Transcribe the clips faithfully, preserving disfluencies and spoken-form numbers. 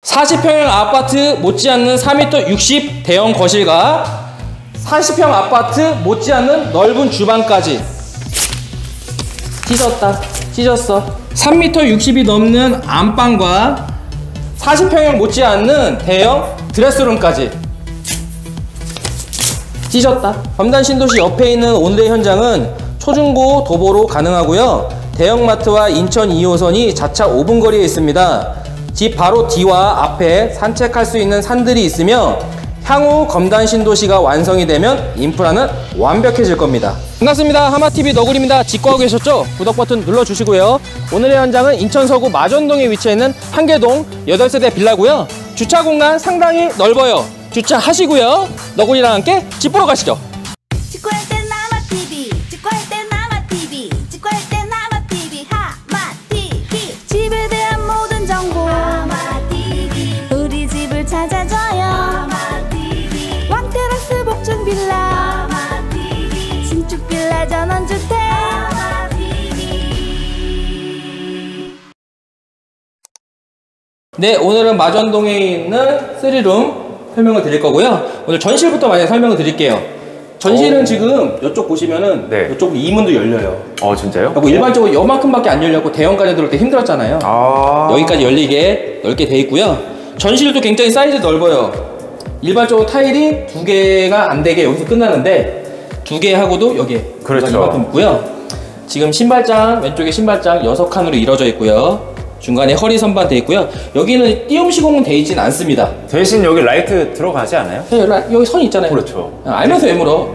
사십 평형 아파트 못지않는 사 미터 육십 대형 거실과 사십 평 아파트 못지않는 넓은 주방까지. 찢었다. 찢었어. 삼 미터 육십이 넘는 안방과 사십 평형 못지않는 대형 드레스룸까지. 찢었다. 검단 신도시 옆에 있는 온대 현장은 초중고 도보로 가능하고요. 대형마트와 인천 이 호선이 자차 오 분 거리에 있습니다. 집 바로 뒤와 앞에 산책할 수 있는 산들이 있으며 향후 검단 신도시가 완성이 되면 인프라는 완벽해질 겁니다. 반갑습니다. 하마티비 너구리입니다. 직구하고 계셨죠? 구독 버튼 눌러주시고요. 오늘의 현장은 인천 서구 마전동에 위치해 있는 한계동 여덟 세대 빌라고요. 주차 공간 상당히 넓어요. 주차하시고요. 너구리랑 함께 집 보러 가시죠. 직구할 땐 하마티비, 직구할 땐 하마티비, 직구할 땐 하마티비, 하마티비. 집에 대한 모든 정보 하마티비. 우리 집을 찾아줘요. 하마티비. 왕테라스 복층 빌라 하마티비. 신축 빌라 전원주택 하마티비. 네, 오늘은 마전동에 있는 쓰리룸 설명을 드릴 거고요. 오늘 전실부터 많이 설명을 드릴게요. 전실은 오. 지금 이쪽 보시면은 네. 이쪽 이문도 열려요. 어 진짜요? 그리고 일반적으로 요만큼밖에 안 열렸고 대형까지 들어올 때 힘들었잖아요. 아 여기까지 열리게 넓게 돼 있고요. 전실도 굉장히 사이즈 넓어요. 일반적으로 타일이 두 개가 안 되게 여기서 끝나는데 두 개 하고도 여기에 그렇죠. 이만큼 있고요. 지금 신발장 왼쪽에 신발장 여섯 칸으로 이루어져 있고요. 중간에 허리 선반 돼 있고요. 여기는 띄움 시공은 돼 있진 않습니다. 대신 여기 라이트 들어가지 않아요? 네, 여기 선 있잖아요. 그렇죠. 알면서 왜 물어?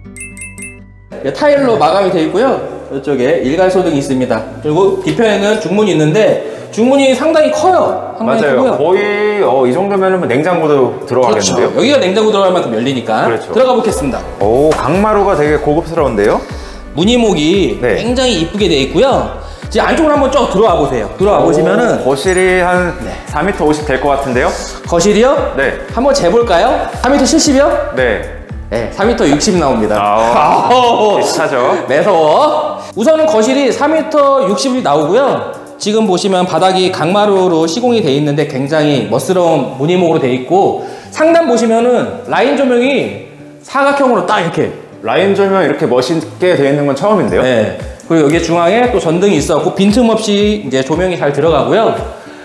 타일로 마감이 돼 있고요. 이쪽에 일괄소등이 있습니다. 그리고 뒤편에는 중문이 있는데 중문이 상당히 커요. 상당히 맞아요. 크고요. 거의 어, 이 정도면 냉장고도 들어가겠는데요? 그렇죠. 여기가 냉장고 들어갈 만큼 열리니까 그렇죠. 들어가 보겠습니다. 오, 강마루가 되게 고급스러운데요? 무늬목이 네. 굉장히 이쁘게 돼 있고요. 이제 안쪽으로 한번 쭉 들어와 보세요. 들어와 오, 보시면은 거실이 한 네. 사 미터 오십 될 것 같은데요? 거실이요? 네. 한번 재볼까요? 사 미터 칠십이요? 네. 네, 사 미터 육십 나옵니다. 아, 비슷하죠? 매서워. 우선은 거실이 사 미터 육십이 나오고요. 지금 보시면 바닥이 강마루로 시공이 돼 있는데 굉장히 멋스러운 무늬목으로 돼 있고 상단 보시면은 라인 조명이 사각형으로 딱 이렇게 라인 조명 이렇게 멋있게 되어 있는 건 처음인데요? 네. 그리고 여기 중앙에 또 전등이 있어갖고 빈틈없이 이제 조명이 잘 들어가고요.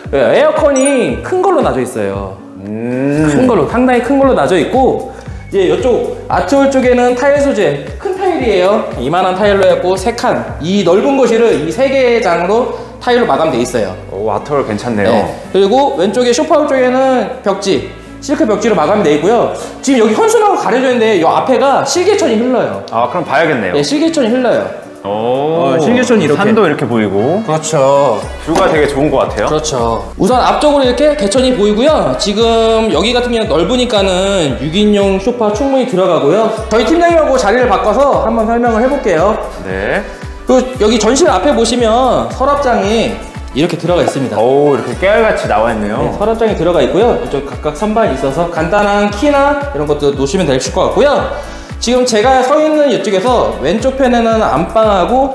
에어컨이 큰 걸로 놔져 있어요. 음. 큰 걸로, 상당히 큰 걸로 놔져 있고, 이제 이쪽 아트홀 쪽에는 타일 소재, 큰 타일이에요. 이만한 타일로 해갖고 세 칸, 이 넓은 거실을 이 세 개의 장으로 타일로 마감돼 있어요. 오, 아트홀 괜찮네요. 네. 그리고 왼쪽에 소파 쪽에는 벽지, 실크 벽지로 마감돼 있고요. 지금 여기 현수막으로 가려져 있는데 이 앞에가 실개천이 흘러요. 아, 그럼 봐야겠네요. 네, 실개천이 흘러요. 오, 어, 실개천이 이렇게. 산도 이렇게 보이고. 그렇죠. 뷰가 되게 좋은 것 같아요. 그렇죠. 우선 앞쪽으로 이렇게 개천이 보이고요. 지금 여기 같은 경우는 넓으니까는 육 인용 소파 충분히 들어가고요. 저희 팀장님하고 자리를 바꿔서 한번 설명을 해볼게요. 네. 그 여기 전실 앞에 보시면 서랍장이 이렇게 들어가 있습니다. 오, 이렇게 깨알같이 나와 있네요. 네, 서랍장이 들어가 있고요. 이쪽 각각 선반이 있어서 간단한 키나 이런 것도 놓으시면 될 것 같고요. 지금 제가 서 있는 이쪽에서 왼쪽 편에는 안방하고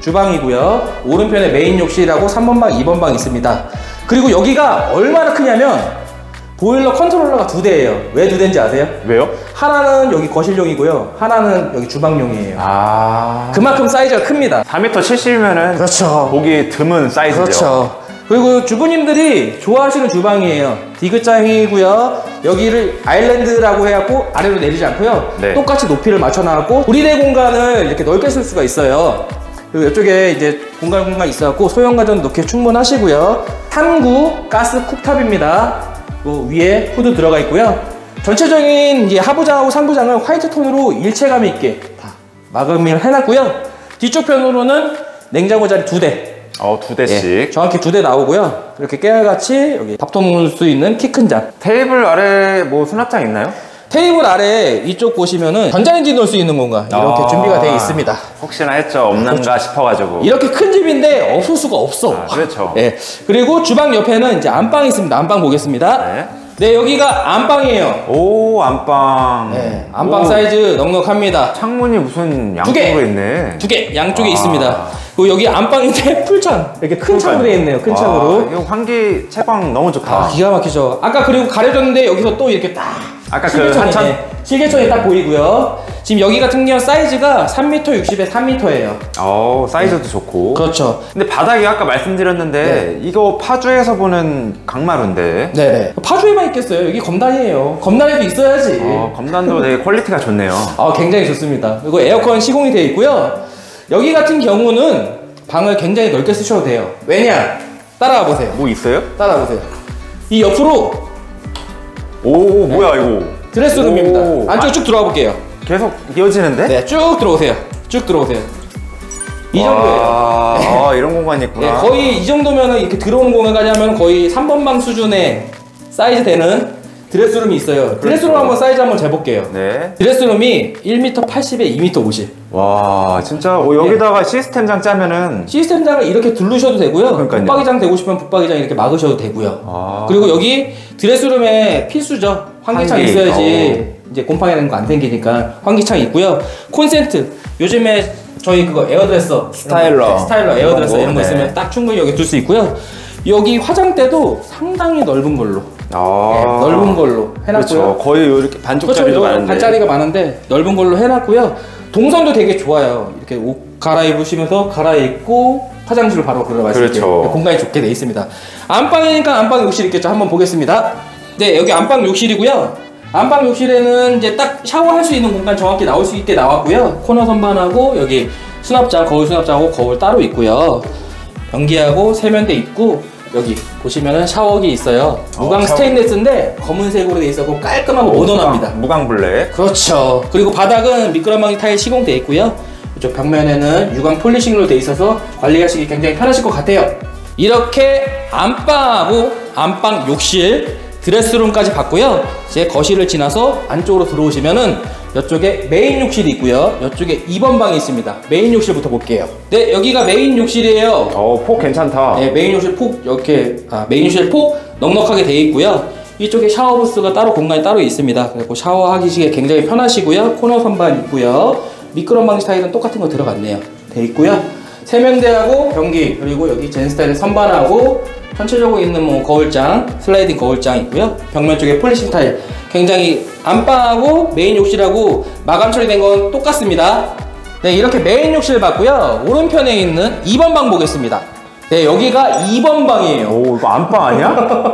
주방이고요. 오른편에 메인 욕실하고 삼 번 방, 이 번 방 있습니다. 그리고 여기가 얼마나 크냐면 보일러 컨트롤러가 두 대예요. 왜 두 대인지 아세요? 왜요? 하나는 여기 거실용이고요. 하나는 여기 주방용이에요. 아, 그만큼 사이즈가 큽니다. 사 미터 칠십이면은 그렇죠. 보기 드문 사이즈죠. 그렇죠. 그리고 주부님들이 좋아하시는 주방이에요. 디귿장이고요. 여기를 아일랜드라고 해갖고 아래로 내리지 않고요. 네. 똑같이 높이를 맞춰놔갖고 우리대 공간을 이렇게 넓게 쓸 수가 있어요. 그리고 이쪽에 이제 공간 공간 있어갖고 소형 가전 넣기 충분하시고요. 삼구 가스 쿡탑입니다. 그 위에 후드 들어가 있고요. 전체적인 이제 하부장하고 상부장을 화이트 톤으로 일체감 있게 다 마감을 해놨고요. 뒤쪽 편으로는 냉장고 자리 두 대. 어, 두 대씩. 예, 정확히 두 대 나오고요. 이렇게 깨알같이 여기 밥도 먹을 수 있는 키 큰 장. 테이블 아래 뭐 수납장 있나요? 테이블 아래 이쪽 보시면은 전자레인지 넣을 수 있는 공간 이렇게 아, 준비가 되어 있습니다. 혹시나 했죠. 없는가 그렇죠. 싶어가지고. 이렇게 큰 집인데 없을 수가 없어. 아, 그렇죠. 예. 그리고 주방 옆에는 이제 안방이 있습니다. 안방 보겠습니다. 네. 네, 여기가 안방이에요. 오, 안방. 네, 안방 오. 사이즈 넉넉합니다. 창문이 무슨 양쪽으로 있네. 두 개 양쪽에 아. 있습니다. 그리고 여기 안방인데 풀창 이렇게 큰 창으로 되어 있네요. 큰 창으로. 와, 이거 환기 채광 너무 좋다. 아, 기가 막히죠. 아까 그리고 가려졌는데 여기서 또 이렇게 딱 아까 그 실개천이, 한참- 네, 실개천이 딱 보이고요. 지금 여기 같은 경우 사이즈가 삼 미터 육십에 삼 미터예요. 어, 사이즈도 좋고. 그렇죠. 근데 바닥이 아까 말씀드렸는데 이거 파주에서 보는 강마루인데 네네. 파주에만 있겠어요. 여기 검단이에요. 검단에도 있어야지. 어, 검단도 되게 퀄리티가 좋네요. 아, 굉장히 좋습니다. 그리고 에어컨 시공이 되어 있고요. 여기 같은 경우는 방을 굉장히 넓게 쓰셔도 돼요. 왜냐? 따라와 보세요. 뭐 있어요? 따라와 보세요. 이 옆으로 오, 뭐야 이거. 드레스룸입니다. 오, 안쪽 쭉 들어가 볼게요. 계속 이어지는데? 네, 쭉 들어오세요. 쭉 들어오세요. 이 정도예요. 와, 아, 이런 공간이 있구나. 네, 거의 이 정도면은 이렇게 들어오는 공간까지 하면 거의 삼 번 방 수준의 사이즈 되는 드레스룸이 있어요. 드레스룸 한번 사이즈 한번 재볼게요. 네. 드레스룸이 일 미터 팔십에 이 미터 오십. 와, 진짜 어, 여기다가 시스템장 짜면은 시스템장을 이렇게 두르셔도 되고요. 그러니까요. 붙박이장 되고 싶으면 붙박이장 이렇게 막으셔도 되고요. 아. 그리고 여기 드레스룸에 필수죠. 환기창 환기. 있어야지 이제 곰팡이 나는 거 안 생기니까 환기창 있고요. 콘센트. 요즘에 저희 그거 에어드레서 스타일러. 네, 스타일러 에어드레서 이런 이런 거, 거 네. 있으면 딱 충분히 여기 둘 수 있고요. 여기 화장대도 상당히 넓은 걸로 아. 네, 넓은 걸로 해놨고요. 그렇죠. 거의 이렇게 반쪽짜리도 그렇죠. 많은데. 반짜리가 많은데 넓은 걸로 해놨고요. 동선도 되게 좋아요. 이렇게 옷 갈아입으시면서 갈아입고 화장실로 바로 들어갈 수 있게 그렇죠. 공간이 좋게 돼 있습니다. 안방이니까 안방 욕실 있겠죠. 한번 보겠습니다. 네, 여기 안방 욕실이고요. 안방 욕실에는 이제 딱 샤워할 수 있는 공간 정확히 나올 수 있게 나왔고요. 코너 선반하고 여기 수납장, 거울 수납장하고 거울 따로 있고요. 변기하고 세면대 있고 여기 보시면은 샤워기 있어요. 무광 샤워. 스테인레스인데 검은색으로 돼 있어서 깔끔하고 모던합니다. 무광 블랙. 그렇죠. 그리고 바닥은 미끄럼방이 타일 시공되어 있고요. 이쪽 벽면에는 유광 폴리싱으로 되어 있어서 관리하시기 굉장히 편하실 것 같아요. 이렇게 안방하고 안방 욕실, 드레스룸까지 봤고요. 이제 거실을 지나서 안쪽으로 들어오시면은 이쪽에 메인 욕실이 있고요. 이쪽에 이 번 방이 있습니다. 메인 욕실부터 볼게요. 네, 여기가 메인 욕실이에요. 어, 폭 괜찮다. 네, 메인 욕실 폭 이렇게 아, 메인 욕실 폭 넉넉하게 되어 있고요. 이쪽에 샤워 부스가 따로 공간이 따로 있습니다. 그리고 샤워하기시기에 굉장히 편하시고요. 코너 선반 있고요. 미끄럼방 스타일은 똑같은 거 들어갔네요. 돼 있고요. 세면대하고 변기 그리고 여기 젠 스타일의 선반하고 전체적으로 있는 뭐 거울장, 슬라이딩 거울장 있고요. 벽면 쪽에 폴리싱 타일. 굉장히 안방하고 메인 욕실하고 마감 처리된 건 똑같습니다. 네, 이렇게 메인 욕실 봤고요. 오른편에 있는 이 번 방 보겠습니다. 네, 여기가 이 번 방이에요. 오, 이거 안방 아니야?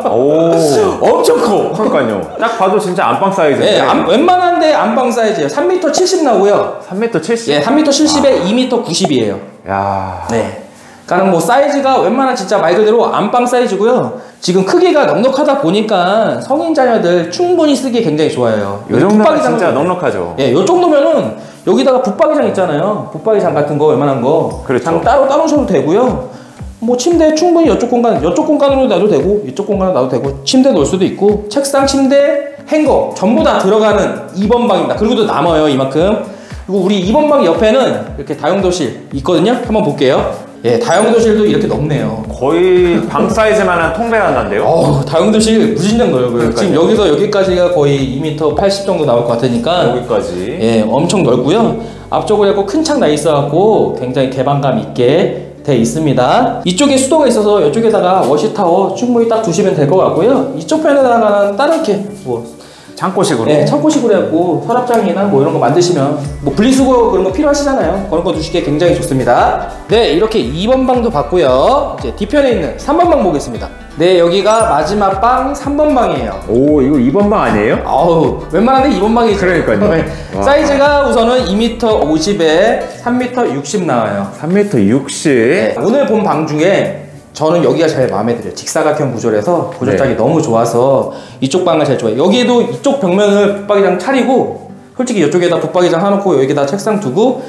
오. 엄청 커. 그러니까요. 딱 봐도 진짜 안방 사이즈인데. 네, 안, 웬만한데 안방 사이즈예요. 삼 미터 칠십 나고요. 삼 미터 칠십? 예, 삼 미터 칠십에 이 미터 구십이에요. 야. 네. 그러니까 뭐 사이즈가 웬만한 진짜 말 그대로 안방 사이즈고요. 지금 크기가 넉넉하다 보니까 성인 자녀들 충분히 쓰기 굉장히 좋아요. 요 정도면 붙박이장 진짜 넉넉하죠. 예, 요 정도면은 여기다가 붙박이장 있잖아요. 붙박이장 같은 거 웬만한 거. 그렇죠. 장 따로 따놓으셔도 되고요. 뭐 침대 충분히 이쪽 공간, 이쪽 공간으로 놔도 되고 이쪽 공간으로 놔도 되고 침대 놓을 수도 있고 책상, 침대, 행거 전부 다 들어가는 이 번 방입니다. 그리고 또 남아요 이만큼. 그리고 우리 이 번 방 옆에는 이렇게 다용도실 있거든요. 한번 볼게요. 예, 다용도실도 이렇게 넓네요. 거의 방 사이즈만한 통배란다인데요? 어우, 다용도실 무진장 넓어요. 그러니까요. 지금 여기서 여기까지가 거의 이 미터 팔십 정도 나올 것 같으니까 여기까지. 예, 엄청 넓고요. 앞쪽으로 약간 큰 창 나 있어갖고 굉장히 개방감 있게 돼 있습니다. 이쪽에 수도가 있어서 이쪽에다가 워시타워 충분히 딱 두시면 될 것 같고요. 이쪽 편에다가는 다르게 뭐 창고식으로. 네, 창고식으로 해갖고 서랍장이나 뭐 이런 거 만드시면 뭐 분리수거 그런 거 필요하시잖아요. 그런 거 두시기에 굉장히 좋습니다. 네, 이렇게 이 번 방도 봤고요. 이제 뒤편에 있는 삼 번 방 보겠습니다. 네, 여기가 마지막 방 삼 번 방이에요. 오, 이거 이 번 방 아니에요? 아우, 웬만한데 이 번 방이죠. 그러니까요. 네. 와. 사이즈가 우선은 이 미터 오십에 삼 미터 육십 나와요. 삼 미터 육십. 네, 오늘 본 방 중에 저는 여기가 제일 마음에 들어요. 직사각형 구조라서 구조짝이 네. 너무 좋아서 이쪽 방을 제일 좋아해요. 여기에도 이쪽 벽면을 붙박이장 차리고 솔직히 이쪽에다 붙박이장 하놓고 여기다 책상 두고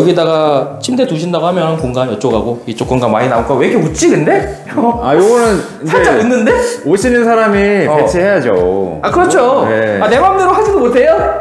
여기다가 침대 두신다고 하면 공간 이쪽하고 이쪽 공간 많이 나올까? 왜 이렇게 웃지 근데? 아, 요거는 이제 살짝 웃는데? 오시는 사람이 어. 배치해야죠. 아 그렇죠. 네. 아, 내 맘대로 하지도 못해요.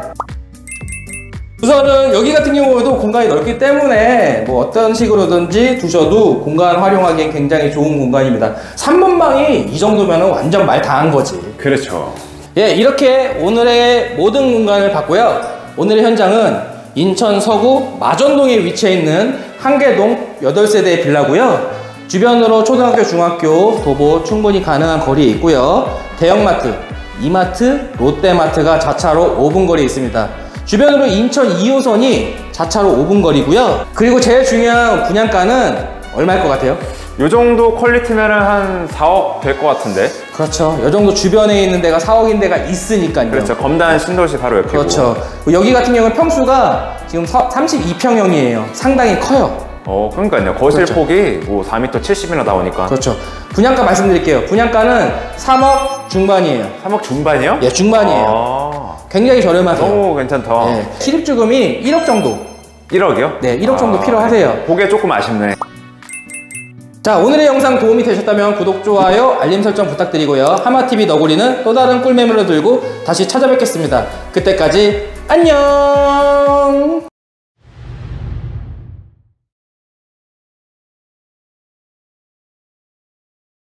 우선은 여기 같은 경우에도 공간이 넓기 때문에 뭐 어떤 식으로든지 두셔도 공간 활용하기엔 굉장히 좋은 공간입니다. 삼 번 방이 이 정도면 완전 말 다 한 거지. 그렇죠. 예, 이렇게 오늘의 모든 공간을 봤고요. 오늘의 현장은 인천 서구 마전동에 위치해 있는 한계동 여덟 세대의 빌라고요. 주변으로 초등학교, 중학교, 도보 충분히 가능한 거리에 있고요. 대형마트, 이마트, 롯데마트가 자차로 오 분 거리에 있습니다. 주변으로 인천 이 호선이 자차로 오 분 거리고요. 그리고 제일 중요한 분양가는 얼마일 것 같아요? 요 정도 퀄리티면은 한 사억 될 것 같은데. 그렇죠. 이 정도 주변에 있는 데가 사억인 데가 있으니까요. 그렇죠. 검단 신도시 바로 옆이고. 그렇죠. 여기 같은 경우는 평수가 지금 삼십이 평형이에요. 상당히 커요. 어, 그러니까요. 거실 그렇죠. 폭이 뭐 사 미터 칠십이나 나오니까. 그렇죠. 분양가 말씀드릴게요. 분양가는 삼억 중반이에요. 삼억 중반이요? 예, 중반이에요. 아, 굉장히 저렴하세요. 너무 괜찮다. 예, 실입주금이 일억 정도. 일억이요? 네, 일억 정도 아, 필요하세요. 그게 조금 아쉽네. 자, 오늘의 영상 도움이 되셨다면 구독, 좋아요, 알림 설정 부탁드리고요. 하마티비 너구리는 또 다른 꿀매물을 들고 다시 찾아뵙겠습니다. 그때까지 안녕!